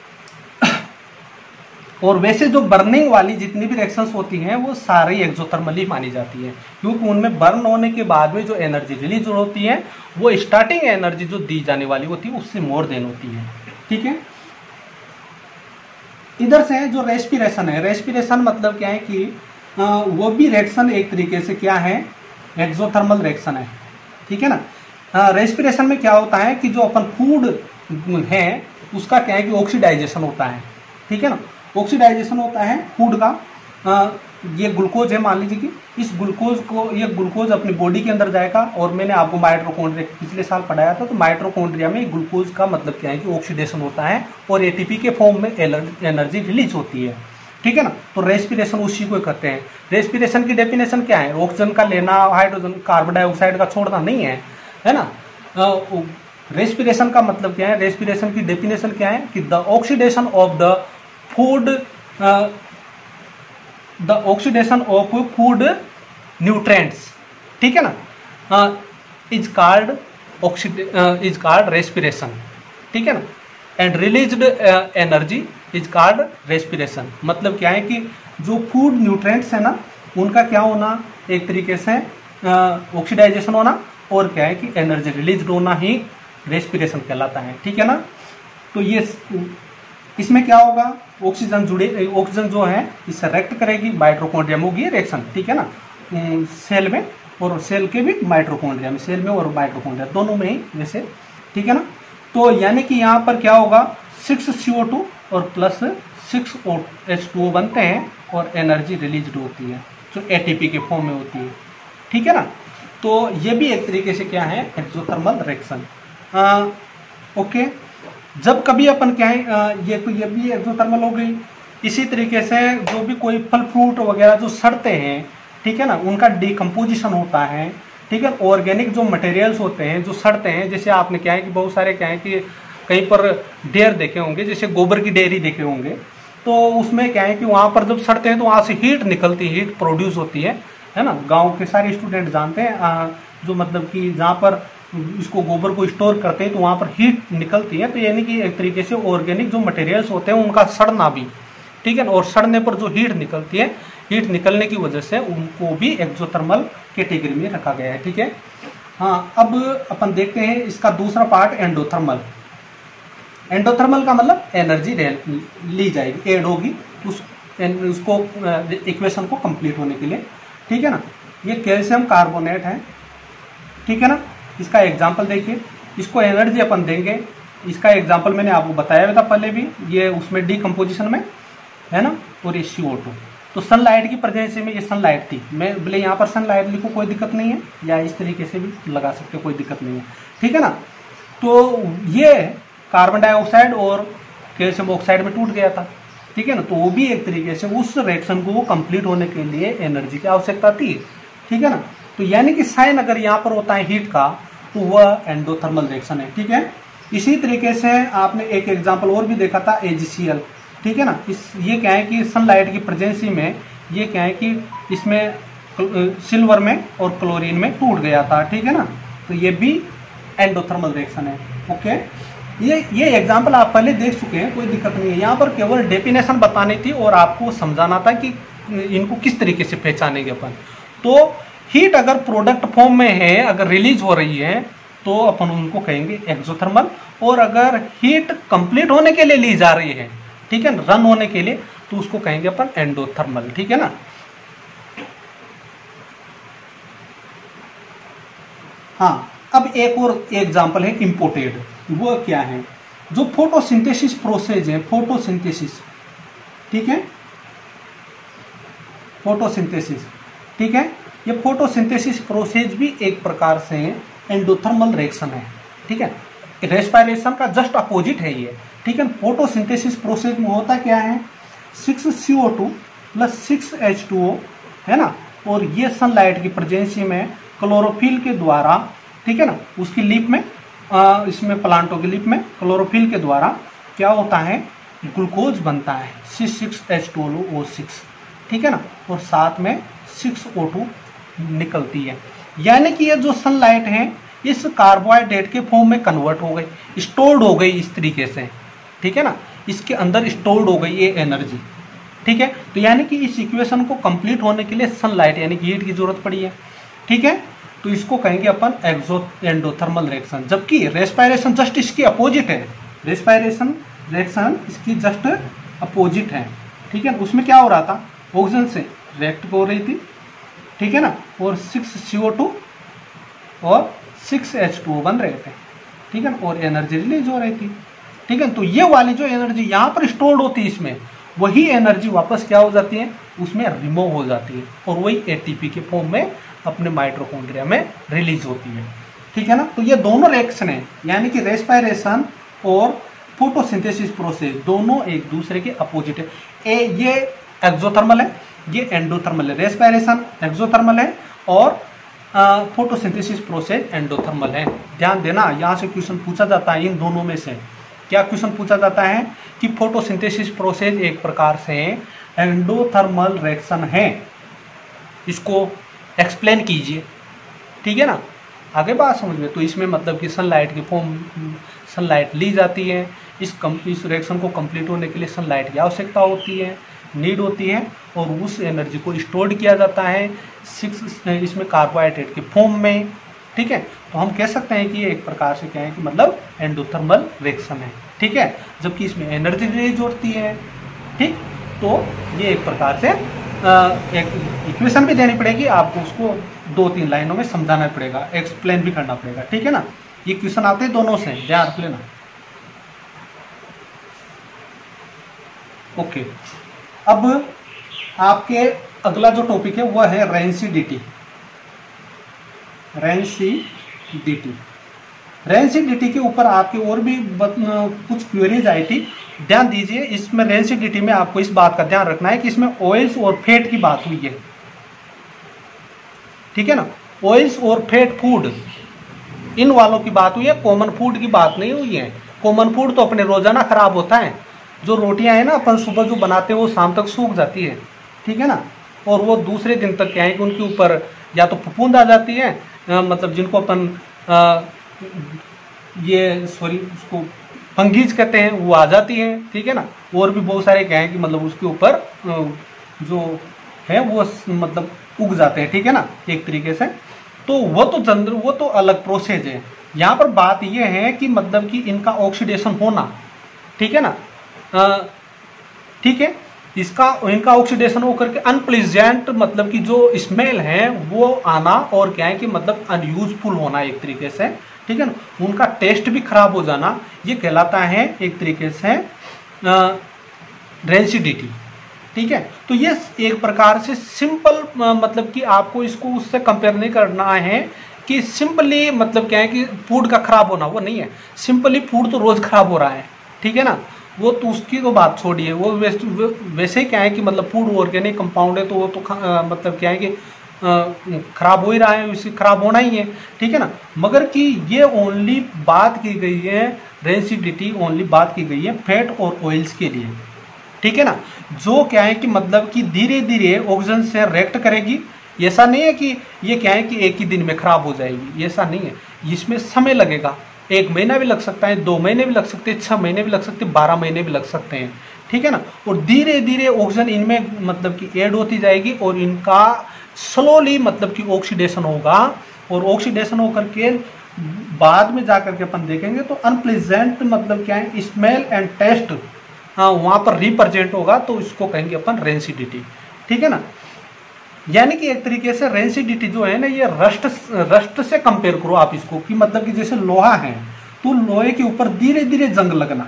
और वैसे जो बर्निंग वाली जितनी भी रिएक्शंस होती हैं वो सारी एक्सोथर्मल ही मानी जाती है, क्योंकि उनमें बर्न होने के बाद में जो एनर्जी रिलीज होती है वो स्टार्टिंग एनर्जी जो दी जाने वाली होती है उससे मोर देन होती है, ठीक है। इधर से जो रेस्पिरेशन है, रेस्पिरेशन मतलब क्या है कि आ, वो भी रिएक्शन एक तरीके से क्या है एक्सोथर्मल रिएक्शन है, ठीक है ना। रेस्पिरेशन में क्या होता है कि जो अपन फूड है उसका क्या है कि ऑक्सीडाइजेशन होता है, ठीक है ना। ऑक्सीडाइजेशन होता है फूड का। आ, ये ग्लूकोज है, मान लीजिए कि इस ग्लूकोज को, ये ग्लूकोज अपनी बॉडी के अंदर जाएगा, और मैंने आपको माइटोकॉन्ड्रिया पिछले साल पढ़ाया था, तो माइटोकॉन्ड्रिया में ग्लूकोज का मतलब क्या है कि ऑक्सीडेशन होता है और एटीपी के फॉर्म में एनर्जी रिलीज होती है, ठीक है ना। तो रेस्पिरेशन उसी को कहते हैं। रेस्पिरेशन की डेफिनेशन क्या है? ऑक्सीजन का लेना, हाइड्रोजन कार्बन डाइऑक्साइड का छोड़ना नहीं है, है ना। रेस्पिरेशन का मतलब क्या है? रेस्पिरेशन की डेफिनेशन क्या है कि the oxidation of the food, the oxidation of food nutrients, ठीक है ना, is called oxide is called respiration, ठीक है ना। And released energy is called respiration. मतलब क्या है कि जो फूड न्यूट्रिएंट्स है ना, उनका क्या होना, एक तरीके से ऑक्सीडाइजेशन होना, और क्या है कि एनर्जी रिलीज होना ही रेस्पिरेशन कहलाता है, ठीक है ना। तो ये इसमें क्या होगा, ऑक्सीजन जुड़े, ऑक्सीजन जो है इससे रिएक्ट करेगी, माइटोकॉन्ड्रिया में होगी रिएक्शन, ठीक है ना, सेल में, और सेल के भी माइटोकॉन्ड्रिया में, सेल में और माइटोकॉन्ड्रिया दोनों में ही वैसे, ठीक है ना। तो यानी कि यहाँ पर क्या होगा, सिक्स सी ओ टू और plus six H two O बनते हैं और एनर्जी रिलीज होती है जो ए टी पी के फॉर्म में होती है, ठीक है ना। तो ये भी एक तरीके से क्या है, एक्सोथर्मल रिएक्शन। ओके, जब कभी अपन क्या है, आ, ये तो ये भी एक्सोथर्मल हो गई। इसी तरीके से जो भी कोई फल फ्रूट वगैरह जो सड़ते हैं, ठीक है ना, उनका डिकम्पोजिशन होता है, ठीक है। ऑर्गेनिक जो मटेरियल्स होते हैं जो सड़ते हैं, जैसे आपने क्या है कि बहुत सारे क्या है कि कहीं पर डेयर देखे होंगे, जैसे गोबर की डेयरी देखे होंगे, तो उसमें क्या है कि वहाँ पर जब सड़ते हैं तो वहाँ से हीट निकलती है, हीट प्रोड्यूस होती है, है ना। गांव के सारे स्टूडेंट जानते हैं, आ, जो मतलब कि जहाँ पर इसको गोबर को स्टोर करते हैं तो वहाँ पर हीट निकलती है। तो यानी कि एक तरीके से ऑर्गेनिक जो मटेरियल्स होते हैं उनका सड़ना भी, ठीक है ना, और सड़ने पर जो हीट निकलती है, हीट निकलने की वजह से उनको भी एक्सोथर्मल कैटेगरी में रखा गया है, ठीक है। हाँ, अब अपन देखते हैं इसका दूसरा पार्ट, एंडोथर्मल। एंडोथर्मल का मतलब एनर्जी ली जाएगी, ऐड होगी उस उसको इक्वेशन को कंप्लीट होने के लिए, ठीक है ना। ये कैल्शियम कार्बोनेट है, ठीक है ना। इसका एग्जाम्पल देखिए, इसको एनर्जी अपन देंगे, इसका एग्जाम्पल मैंने आपको बताया था पहले भी, ये उसमें डीकम्पोजिशन में है ना, और ये सी ओ टू। तो सनलाइट की प्रेजेंस में, ये सनलाइट थी, मैं बोले यहाँ पर सनलाइट लिखो कोई दिक्कत नहीं है, या इस तरीके से भी लगा सकते हो, कोई दिक्कत नहीं है, ठीक है ना। तो ये कार्बन डाइऑक्साइड और कैल्शियम ऑक्साइड में टूट गया था, ठीक है ना। तो वो भी एक तरीके से उस रिएक्शन को कंप्लीट होने के लिए एनर्जी की आवश्यकता थी, ठीक है ना। तो यानी कि साइन अगर यहाँ पर होता है हीट का, तो वह एंडोथर्मल रिएक्शन है, ठीक है। इसी तरीके से आपने एक एग्जांपल और भी देखा था, ए जी सी एल, ठीक है ना। इस ये क्या है कि सनलाइट की प्रेजेंसी में ये क्या है कि इसमें सिल्वर में और क्लोरीन में टूट गया था, ठीक है ना। तो ये भी एंडोथर्मल रिएक्शन है, ओके। ये ये एग्जांपल आप पहले देख चुके हैं, कोई दिक्कत नहीं है। यहाँ पर केवल डेफिनेशन बतानी थी और आपको समझाना था कि इनको किस तरीके से पहचानेंगे अपन। तो हीट अगर प्रोडक्ट फॉर्म में है, अगर रिलीज हो रही है, तो अपन उनको कहेंगे एक्सोथर्मल, और अगर हीट कंप्लीट होने के लिए ली जा रही है, ठीक है ना, रन होने के लिए, तो उसको कहेंगे अपन एंडोथर्मल, ठीक है ना। हाँ, अब एक और एग्जांपल है इंपोर्टेड। वो क्या है, जो फोटोसिंथेसिस प्रोसेस है, फोटोसिंथेसिस, ठीक है, फोटोसिंथेसिस, ठीक है। ये फोटोसिंथेसिस प्रोसेस भी एक प्रकार से एंडोथर्मल रिएक्शन है, ठीक है। रेस्पिरेशन का जस्ट अपोजिट है ये, ठीक है। फोटोसिंथेसिस प्रोसेस में होता क्या है, six C O two plus six H two O, है ना, और ये सनलाइट की प्रेजेंसी में क्लोरोफिल के द्वारा, ठीक है ना, उसकी लीफ में, आ, इसमें प्लांटों की लीफ में क्लोरोफिल के द्वारा क्या होता है, ग्लूकोज बनता है, C six H two O six, ठीक है ना, और साथ में सिक्स ओ टू निकलती है। यानी कि ये जो सनलाइट है इस कार्बोहाइड्रेट के फॉर्म में कन्वर्ट हो गई, स्टोर्ड हो गई इस तरीके से, ठीक है ना, इसके अंदर स्टोर्ड हो गई ये एनर्जी, ठीक है। तो यानी कि इस इक्वेशन को कंप्लीट होने के लिए सनलाइट यानी कि हीट की जरूरत पड़ी है, ठीक है। तो इसको कहेंगे अपन एक्सो एंडोथर्मल रिएक्शन, जबकि रेस्पिरेशन जस्ट इसकी अपोजिट है, रेस्पिरेशन रिएक्शन इसकी जस्ट अपोजिट है, ठीक है। उसमें क्या हो रहा था, ऑक्सीजन से रिएक्ट हो रही थी, ठीक है ना, और सिक्स सी ओ टू और सिक्स एच टू ओ बन रहे थे, ठीक है ना, और एनर्जी रिलीज हो रही थी, ठीक है। तो ये वाली जो एनर्जी यहाँ पर स्टोर्ड होती है इसमें, वही एनर्जी वापस क्या हो जाती है, उसमें रिमूव हो जाती है और वही एटीपी के फॉर्म में अपने माइटोकॉन्ड्रिया में रिलीज होती है, ठीक है ना। तो ये दोनों रिएक्शन है, यानी कि रेस्पिरेशन और फोटोसिंथेसिस प्रोसेस दोनों एक दूसरे के अपोजिट है। ए ये एक्सोथर्मल है, ये एंडोथर्मल है। रेस्पिरेशन एक्सोथर्मल है और फोटोसिंथेसिस प्रोसेस एंडोथर्मल है। ध्यान देना, यहाँ से क्वेश्चन पूछा जाता है इन दोनों में से। क्या क्वेश्चन पूछा जाता है कि फोटोसिंथेसिस प्रोसेस एक प्रकार से एंडोथर्मल रिएक्शन है, इसको एक्सप्लेन कीजिए, ठीक है ना। आगे बात समझ में, तो इसमें मतलब कि सनलाइट की फॉर्म सनलाइट ली जाती है। इस कम इस रिएक्शन को कंप्लीट होने के लिए सनलाइट की आवश्यकता होती है, नीड होती है, और उस एनर्जी को स्टोर किया जाता है सिक्स इसमें कार्बोहाइड्रेट के फॉर्म में, ठीक है। तो हम कह सकते हैं कि ये एक प्रकार से क्या है कि मतलब एंडोथर्मल रिएक्शन है, ठीक है, जबकि इसमें एनर्जी रिलीज होती है, ठीक। तो ये एक प्रकार से एक इक्वेशन भी देनी पड़ेगी आपको, उसको दो तीन लाइनों में समझाना पड़ेगा, एक्सप्लेन भी करना पड़ेगा, ठीक है ना। ये क्वेश्चन आते हैं दोनों से, ध्यान रख लेना। ओके, अब आपके अगला जो टॉपिक है वह है रेंसिडिटी। रेंसिडिटी रेंसिडिटी के ऊपर आपके और भी कुछ क्वेरीज आई थी। ध्यान दीजिए, इसमें रेंसिडिटी में आपको इस बात का ध्यान रखना है कि इसमें ऑयल्स और फैट की बात हुई है, ठीक है ना। ऑयल्स और फैट फूड इन वालों की बात हुई है, कॉमन फूड की बात नहीं हुई है। कॉमन फूड तो अपने रोजाना खराब होता है। जो रोटियां हैं ना अपन सुबह जो बनाते हैं वो शाम तक सूख जाती है, ठीक है ना, और वो दूसरे दिन तक क्या है कि उनके ऊपर या तो फफूंद आ जाती है, आ, मतलब जिनको अपन आ, ये सॉरी उसको फंगीज कहते हैं, वो आ जाती है, ठीक है ना। और भी बहुत सारे क्या है कि मतलब उसके ऊपर जो है वो मतलब उग जाते हैं, ठीक है ना, एक तरीके से। तो वो तो जनरल वो तो अलग प्रोसेस है। यहाँ पर बात ये है कि मतलब कि इनका ऑक्सीडेशन होना, ठीक है ना, ठीक है, इसका इनका ऑक्सीडेशन होकर के अनप्लीजेंट मतलब कि जो स्मेल है वो आना, और क्या है कि मतलब अनयूजफुल होना एक तरीके से, ठीक है ना, उनका टेस्ट भी खराब हो जाना, ये कहलाता है एक तरीके से रेंसिडिटी, ठीक है। तो ये एक प्रकार से सिंपल मतलब कि आपको इसको उससे कंपेयर नहीं करना है कि सिंपली मतलब क्या है कि फूड का खराब होना, वो नहीं है। सिंपली फूड तो रोज खराब हो रहा है, ठीक है ना, वो तो उसकी तो बात छोड़िए, वो वैसे वैसे क्या है कि मतलब फूड ऑर्गेनिक कंपाउंड है तो वो तो आ, मतलब क्या है कि खराब हो ही रहा है, उसे खराब होना ही है, ठीक है ना। मगर कि ये ओनली बात की गई है, रेंसिडिटी ओनली बात की गई है फैट और ऑयल्स के लिए, ठीक है ना, जो क्या है कि मतलब कि धीरे धीरे ऑक्सीजन से रिएक्ट करेगी। ऐसा नहीं है कि ये क्या है कि एक ही दिन में खराब हो जाएगी, ऐसा नहीं है, इसमें समय लगेगा। एक महीना भी लग सकता है, दो महीने भी लग सकते हैं, छह महीने भी लग सकते हैं, बारह महीने भी लग सकते हैं, ठीक है ना। और धीरे धीरे ऑक्सीजन इनमें मतलब कि ऐड होती जाएगी और इनका स्लोली मतलब कि ऑक्सीडेशन होगा, और ऑक्सीडेशन होकर के बाद में जाकर के अपन देखेंगे तो अनप्लेजेंट मतलब क्या है स्मेल एंड टेस्ट हाँ वहाँ पर रिप्रेजेंट होगा, तो इसको कहेंगे अपन रेंसिडिटी, ठीक है ना। यानी कि एक तरीके से रेंसिडिटी जो है ना, ये रस्ट रस्ट से कंपेयर करो आप इसको, कि मतलब कि जैसे लोहा है तो लोहे के ऊपर धीरे धीरे जंग लगना,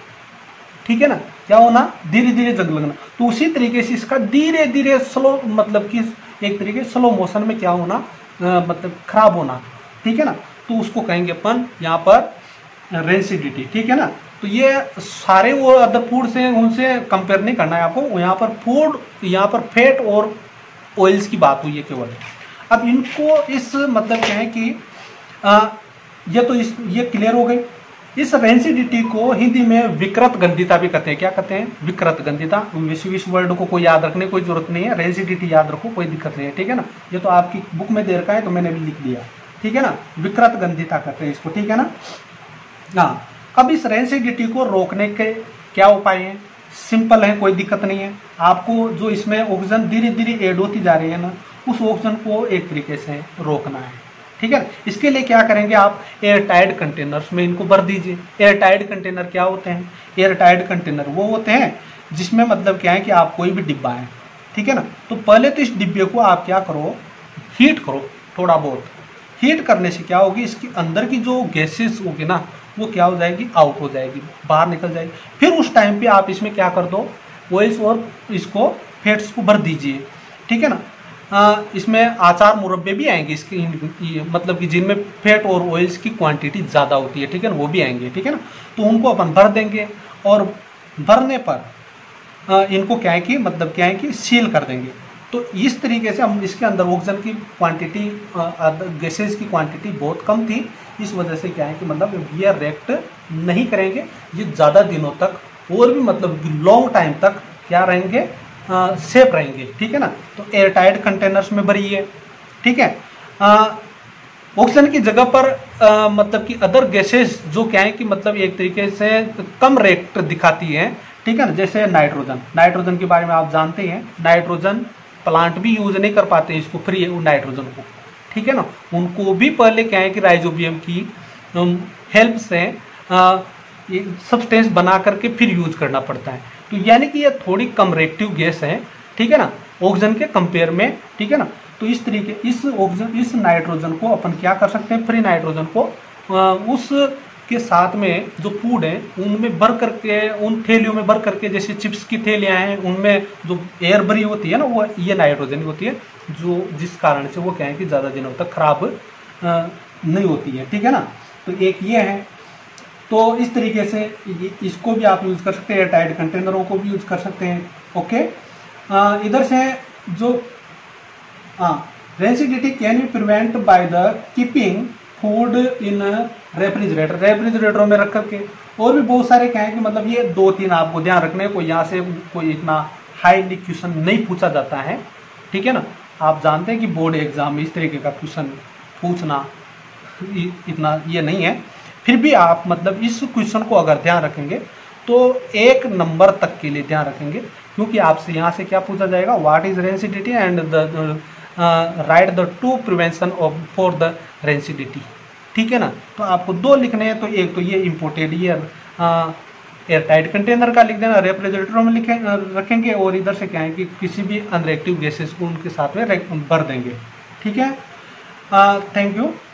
ठीक है ना, क्या होना, धीरे धीरे जंग लगना। तो उसी तरीके से इसका धीरे धीरे स्लो मतलब कि एक तरीके स्लो मोशन में क्या होना, आ, मतलब खराब होना, ठीक है ना। तो उसको कहेंगे अपन यहाँ पर रेंसिडिटी, ठीक है ना। तो ये सारे वो अदर फूड से उनसे कंपेयर नहीं करना है आपको, यहाँ पर फूड यहाँ पर फैट और ऑयल्स की बात हुई है केवल। अब इनको इस मतलब क्या है कि आ, ये तो इस ये क्लियर हो गई। इस रेंसिडिटी को हिंदी में विकृत गंधिता भी कहते हैं। क्या कहते हैं, विकृत गंधिता। विश्व इस वर्ड को कोई याद रखने की कोई जरूरत नहीं है, रेंसिडिटी याद रखो, कोई दिक्कत नहीं है, ठीक है ना। ये तो आपकी बुक में दे रखा है तो मैंने भी लिख दिया, ठीक है ना, विकृत गंधिता कहते हैं इसको, ठीक है ना। हाँ, अब इस रेंसिडिटी को रोकने के क्या उपाय हैं, सिंपल है, कोई दिक्कत नहीं है। आपको जो इसमें ऑक्सीजन धीरे धीरे ऐड होती जा रही है ना, उस ऑक्सीजन को एक तरीके से रोकना है, ठीक है ना। इसके लिए क्या करेंगे आप, एयर टाइट कंटेनर्स में इनको भर दीजिए। एयर टाइट कंटेनर क्या होते हैं, एयर टाइट कंटेनर वो होते हैं जिसमें मतलब क्या है कि आप कोई भी डिब्बा है, ठीक है ना, तो पहले तो इस डिब्बे को आप क्या करो, हीट करो थोड़ा बहुत, हीट करने से क्या होगी, इसके अंदर की जो गैसेस होगी ना वो क्या हो जाएगी, आउट हो जाएगी, बाहर निकल जाएगी। फिर उस टाइम पे आप इसमें क्या कर दो, ऑयल्स और इसको फैट्स को भर दीजिए, ठीक है ना। आ, इसमें आचार मुरब्बे भी आएंगे इसकी, मतलब कि जिनमें फैट और ऑयल्स की क्वांटिटी ज़्यादा होती है, ठीक है ना, वो भी आएंगे, ठीक है ना। तो उनको अपन भर देंगे और भरने पर आ, इनको क्या है कि मतलब क्या है कि सील कर देंगे। तो इस तरीके से हम इसके अंदर ऑक्सीजन की क्वांटिटी, गैसेज की क्वांटिटी बहुत कम थी, इस वजह से क्या है कि मतलब ये रिएक्ट नहीं करेंगे, ये ज़्यादा दिनों तक और भी मतलब लॉन्ग टाइम तक क्या रहेंगे, सेफ रहेंगे, ठीक है ना। तो एयर टाइट कंटेनर्स में भरिए, ठीक है। ऑक्सीजन की जगह पर आ, मतलब कि अदर गैसेस जो क्या है कि मतलब एक तरीके से कम रिएक्ट दिखाती हैं, ठीक है ना, जैसे नाइट्रोजन। नाइट्रोजन के बारे में आप जानते हैं, नाइट्रोजन प्लांट भी यूज नहीं कर पाते इसको, फ्री नाइट्रोजन को, ठीक है ना। उनको भी पहले क्या है कि राइजोबियम की हेल्प से सब्सटेंस बना करके फिर यूज करना पड़ता है। तो यानी कि ये थोड़ी कम रिएक्टिव गैस है, ठीक है ना, ऑक्सीजन के कंपेयर में, ठीक है ना। तो इस तरीके इस ऑक्सीजन इस नाइट्रोजन को अपन क्या कर सकते हैं, फ्री नाइट्रोजन को आ, उस के साथ में जो फूड है उनमें भर करके, उन थैलियों में भर करके, जैसे चिप्स की थैलियाँ हैं उनमें जो एयर भरी होती है ना, वो ये नाइट्रोजन होती है, जो जिस कारण से वो क्या है कि ज़्यादा दिनों तक खराब नहीं होती है, ठीक है ना। तो एक ये है, तो इस तरीके से इसको भी आप यूज़ कर सकते हैं, एयर टाइट कंटेनरों को भी यूज़ कर सकते हैं, ओके। इधर से जो हाँ rancidity can be prevent by the keeping food in refrigerator, रेफ्रिजरेटरों में रख करके। और भी बहुत सारे क्या है कि मतलब ये दो तीन आपको ध्यान रखने को, यहाँ से कोई इतना हाईली क्वेश्चन नहीं पूछा जाता है, ठीक है ना। आप जानते हैं कि बोर्ड एग्जाम में इस तरीके का क्वेश्चन पूछना इतना ये नहीं है, फिर भी आप मतलब इस क्वेश्चन को अगर ध्यान रखेंगे तो एक नंबर तक के लिए ध्यान रखेंगे, क्योंकि आपसे यहाँ से क्या पूछा जाएगा, what is rancidity and the right the to prevention of for the rancidity, ठीक है ना। तो आपको दो लिखने हैं, तो एक तो ये इम्पोर्टेड ये एयर टाइट कंटेनर का लिख देना, रेफ्रिजरेटरों में लिखे रखेंगे, और इधर से क्या है कि किसी भी अनरिएक्टिव गैसेस को उनके साथ में भर देंगे, ठीक है। Thank you.